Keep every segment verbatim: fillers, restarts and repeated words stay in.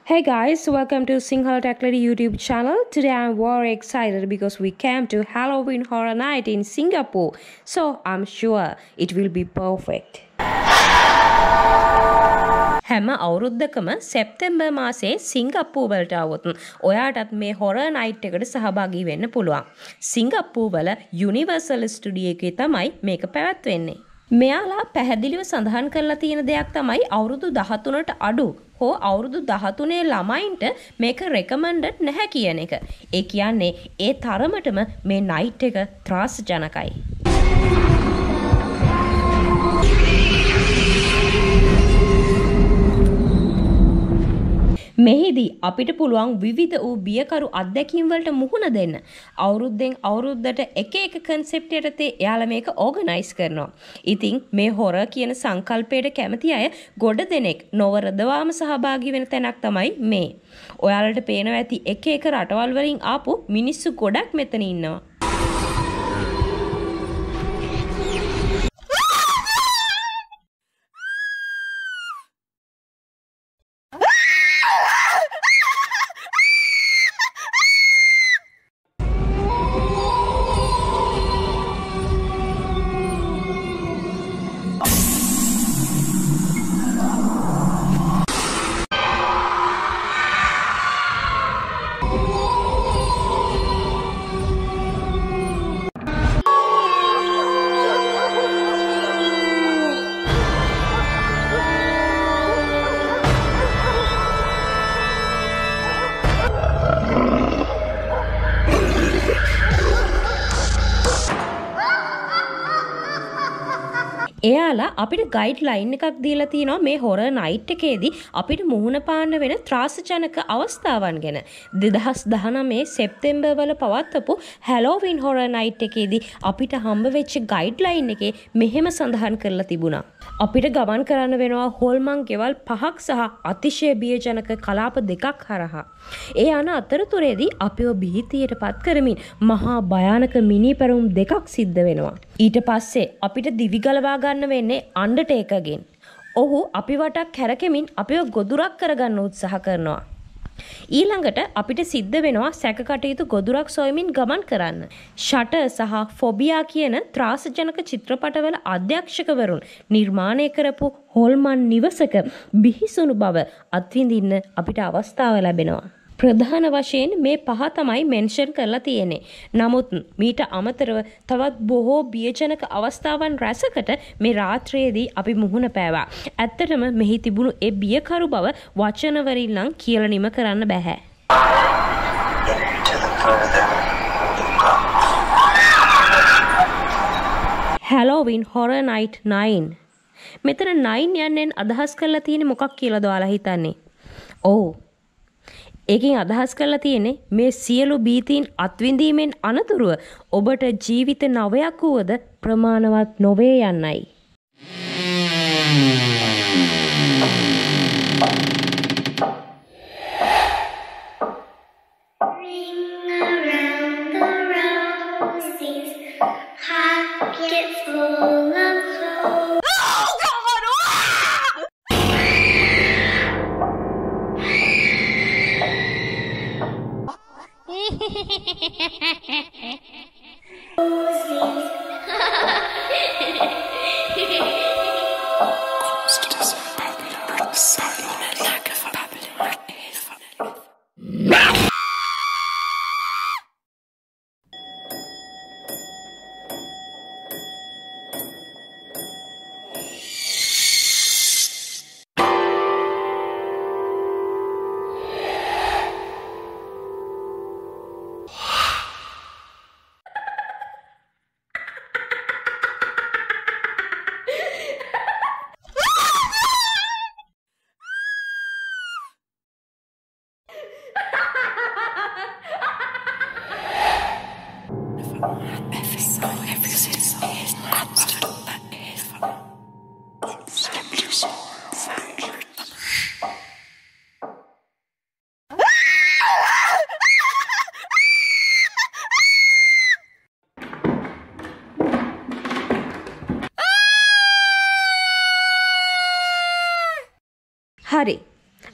Hey guys, welcome to Sinhala Tacklady YouTube channel. Today I'm very excited because we came to Halloween Horror Night in Singapore. So I'm sure it will be perfect. හැම අවුරුද්දකම සෙප්තැම්බර් මාසයේ සිංගප්පූරු වලට આવොත් ඔයාටත් මේ හොරර් night එකට සහභාගී වෙන්න පුළුවන්. සිංගප්පූරු වල යුනිවර්සල් ස්ටුඩියෝ එකේ තමයි මේක පැවැත්වෙන්නේ. මෙයාලා පැහැදිලිව සඳහන් කරලා තියෙන දෙයක් තමයි අවුරුදු දහතුනට අඩු හෝ අවුරුදු දහතුනේ ළමයින්ට මේක රෙකමන්ඩඩ් නැහැ කියන එක. ඒ කියන්නේ ඒ තරමටම මේ නයිට් එක ත්‍රාසජනකයි. මෙහිදී අපිට පුළුවන් විවිධ වූ බියකරු අත්දැකීම් වලට මුහුණ දෙන්න. අවුරුද්දෙන් අවුරුද්දට එක එක කන්සෙප්ට් යටතේ එයාලා මේක ඕගනයිස් කරනවා. ඉතින් මේ හොරර් කියන සංකල්පයට කැමති අය ගොඩ දෙනෙක් නොවරදවාම සහභාගී වෙන තැනක් තමයි මේ. ඔයාලට පේනවා ඇති එක එක රටවල් වලින් ආපු මිනිස්සු ගොඩක් මෙතන ඉන්නවා. එයාලා අපිට ගයිඩ් ලයින් එකක් දීලා තියෙනවා මේ හොරර් නයිට් එකේදී අපිට මුහුණ පාන්න වෙන ත්‍රාසජනක අවස්ථාවන් ගැන. දෙදහස් දහනවය සෙප්තැම්බර් වල පවත්වපු හැලෝවින් හොරර් නයිට් එකේදී අපිට හම්බ වෙච්ච ගයිඩ් ලයින් එකේ මෙහෙම සඳහන් කරලා තිබුණා. අපිට ගමන් කරන්න වෙනවා හොල්මන් ගෙවල් පහක් සහ අතිශය බියජනක කලාප දෙකක් හරහා. ඒ යන අතරතුරේදී අපිව බිහිතියට පත් කරමින් මහා භයානක මිනිපැරුම් දෙකක් සිද්ධ වෙනවා. ඊට පස්සේ අපිට දිවි ගලවා ගන්න වෙන්නේ අන්ඩර්ටේකර්ගෙන්. ඔහු අපි වටක් කැරකෙමින් අපිව ගොදුරක් කරගන්න උත්සාහ කරනවා. ඊළඟට අපිට සිද්ධ වෙනවා සැකකටයුතු ගොදුරක් සොයමින් ගමන් කරන්න. ෂටර් සහ ෆොබියා කියන ත්‍රාසජනක චිත්‍රපටවල අධ්‍යක්ෂකවරුන් නිර්මාණය කරපු හොල්මන් නිවසක බිහිසුණු බව අත්විඳින්න අපිට අවස්ථාව ලැබෙනවා. ප්‍රධාන වශයෙන් මේ පහ තමයි මෙන්ෂන් කරලා තියෙන්නේ. නමුත් මීට අමතරව තවත් බොහෝ බියජනක අවස්ථාවන් රැසකට මේ රාත්‍රියේදී අපි මුහුණ පෑවා. ඇත්තටම මෙහි තිබුණු ඒ බියකරු බව වචන වලින් නම් කියලා නිම කරන්න බෑ. Halloween Horror Night නයින්. මෙතන නයින් යන්නෙන් අදහස් කරලා තියෙන්නේ මොකක් කියලාද ඔයාලා හිතන්නේ? ඔව්. ඒකෙන් අදහස් කරලා තියෙන්නේ මේ සියලු බීතීන් අත්විඳීමෙන් අනතුරුව ඔබට ජීවිත නවයක් වුවද ප්‍රමාණවත් නොවේ යන්නයි.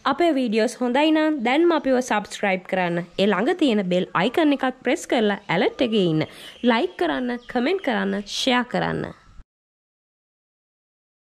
අපේ වීඩියෝස් හොඳයි නම් දැන්ම අපිව සබස්ක්‍රයිබ් කරන්න. ඒ ළඟ තියෙන බෙල් අයිකන් එකක් ප්‍රෙස් කරලා ඇලර්ට් එකේ ඉන්න. ලයික් කරන්න, කමෙන්ට් කරන්න, ෂෙයා කරන්න.